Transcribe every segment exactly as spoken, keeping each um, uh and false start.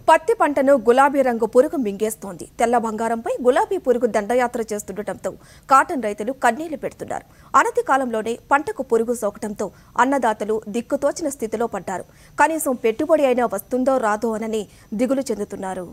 పత్తి పంటను గులాబీ రంగు పురుగు మింగేస్తోంది. తెల్ల బంగారంపై గులాబీ పురుగు దండయాత్ర చేస్తుండటంతో కాటన్ రైతులు కన్నీళ్లు పెడుతున్నారు. అనతి కాలంలోనే పంటకు పురుగు సోకటంతో అన్నదాతలు దిక్కుతోచిన స్థితిలో పడ్డారు. కనీసం పెట్టుబడి అయినా వస్తుందో రాదో అనని దిగులు చెందుతున్నారు.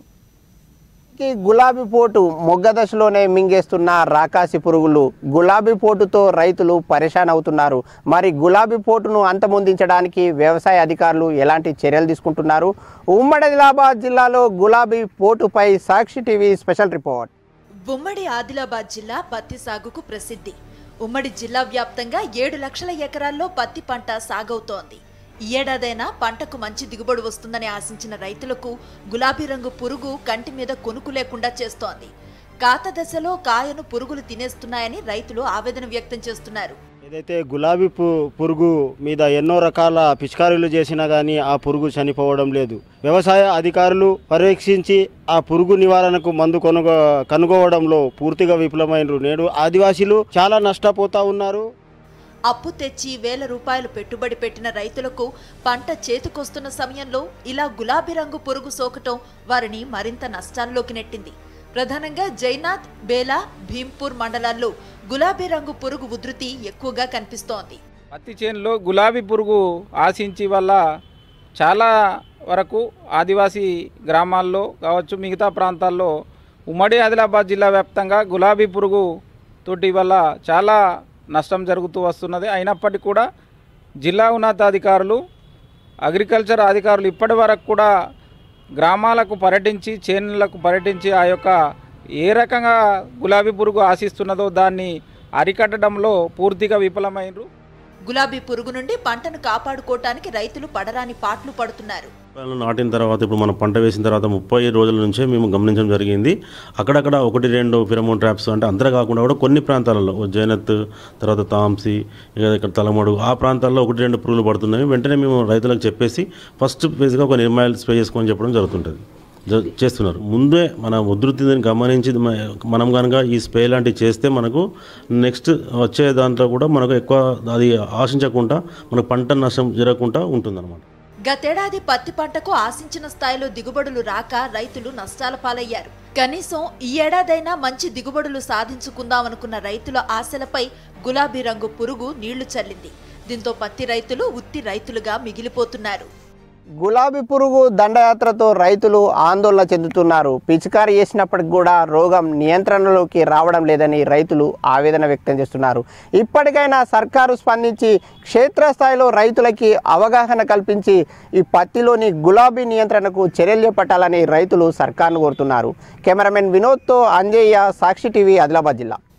గులాబీ పోటు మొగ్గ దశలోనే మింగేస్తున్న రాకాసి పురుగులు గులాబీ పోటుతో రైతులు పరేషాన్ అవుతున్నారు. మరి గులాబీ పోటును అంతమొందించడానికి వ్యవసాయ అధికారులు ఎలాంటి చర్యలు తీసుకుంటున్నారు? ఉమ్మడి ఆదిలాబాద్ జిల్లాలో గులాబీ పోటుపై సాక్షి టీవీ స్పెషల్ రిపోర్ట్. ఉమ్మడి ఆదిలాబాద్ జిల్లా పత్తి సాగుకు ప్రసిద్ధి. ఉమ్మడి జిల్లా వ్యాప్తంగా ఏడు లక్షల ఎకరాల్లో పత్తి పంట సాగవుతోంది. ఈ ఏడాదైనా పంటకు మంచి దిగుబడి వస్తుందని ఆశించిన రైతులకు గులాబీ రంగు పురుగు కంటి మీద కొనుకు లేకుండా చేస్తోంది. కాత దశలో కాయను పురుగులు తినేస్తున్నాయని రైతులు ఆవేదన వ్యక్తం చేస్తున్నారు. ఏదైతే గులాబీ పురుగు మీద ఎన్నో రకాల పిచికారీలు చేసినా కానీ ఆ పురుగు చనిపోవడం లేదు. వ్యవసాయ అధికారులు పరీక్షించి ఆ పురుగు నివారణకు మందు కొనుగో కనుగోవడంలో పూర్తిగా విఫలమైనరు. నేడు ఆదివాసీలు చాలా నష్టపోతా ఉన్నారు. అప్పు తెచ్చి వేల రూపాయలు పెట్టుబడి పెట్టిన రైతులకు పంట చేతికొస్తున్న సమయంలో ఇలా గులాబీ రంగు పురుగు సోకటం వారిని మరింత నష్టాల్లోకి నెట్టింది. ప్రధానంగా జైనాథ్, బేలా, భీంపూర్ మండలాల్లో గులాబీ రంగు పురుగు ఉధృతి ఎక్కువగా కనిపిస్తోంది. పత్తి చేనులో గులాబీ పురుగు ఆశించి వల్ల చాలా వరకు ఆదివాసీ గ్రామాల్లో కావచ్చు, మిగతా ప్రాంతాల్లో ఉమ్మడి ఆదిలాబాద్ జిల్లా వ్యాప్తంగా గులాబీ పురుగు తోటి వల్ల చాలా నష్టం జరుగుతూ వస్తున్నది. అయినప్పటికీ కూడా జిల్లా ఉన్నతాధికారులు, అగ్రికల్చర్ అధికారులు ఇప్పటి వరకు కూడా గ్రామాలకు పర్యటించి, చేనులకు పర్యటించి ఆ యొక్క ఏ రకంగా గులాబీ పురుగు ఆశిస్తున్నదో దాన్ని అరికట్టడంలో పూర్తిగా విఫలమైనరు. గులాబీ పురుగు నుండి పంటను కాపాడుకోవటానికి రైతులు పడరాని పాట్లు పడుతున్నారు. నాటిన తర్వాత ఇప్పుడు మనం పంట వేసిన తర్వాత ముప్పై రోజుల నుంచే మేము గమనించడం జరిగింది. అక్కడక్కడ ఒకటి రెండు ఫిరమోన్ ట్రాప్స్ అంటే అంతగా కాకుండా కూడా కొన్ని ప్రాంతాలలో జైనత్, తర్వాత తాంసి, ఇక్కడ తలమడుగు ఆ ప్రాంతాల్లో ఒకటి రెండు పురుగులు పడుతున్నాయి. వెంటనే మేము రైతులకు చెప్పేసి ఫస్ట్ ఫేజ్గా ఒక నిర్మాయిల్ స్ప్రే చేసుకొని చెప్పడం జరుగుతుంటుంది చేస్తున్నారు. ముందే మన ఉధృతిని గమనించి మనం కనుక ఈ స్ప్రే లాంటివి చేస్తే మనకు నెక్స్ట్ వచ్చే దాంట్లో కూడా మనకు ఎక్కువ అది ఆశించకుండా మనకు పంట నష్టం జరగకుండా ఉంటుందన్నమాట. గతేడాది పత్తి పంటకు ఆశించిన స్థాయిలో దిగుబడులు రాక రైతులు నష్టాల పాలయ్యారు. కనీసం ఈ ఏడాదైనా మంచి దిగుబడులు సాధించుకుందామనుకున్న రైతుల ఆశలపై గులాబీ రంగు పురుగు నీళ్లు చల్లింది. దీంతో పత్తి రైతులు ఉత్తి రైతులుగా మిగిలిపోతున్నారు. గులాబీ పురుగు దండయాత్రతో రైతులు ఆందోళన చెందుతున్నారు. పిచికారీ చేసినప్పటికి కూడా రోగం నియంత్రణలోకి రావడం లేదని రైతులు ఆవేదన వ్యక్తం చేస్తున్నారు. ఇప్పటికైనా సర్కారు స్పందించి క్షేత్రస్థాయిలో రైతులకి అవగాహన కల్పించి ఈ పత్తిలోని గులాబీ నియంత్రణకు చర్యలు చేపట్టాలని రైతులు సర్కారును కోరుతున్నారు. కెమెరామెన్ వినోద్తో అంజయ్య, సాక్షి టీవీ, ఆదిలాబాద్ జిల్లా.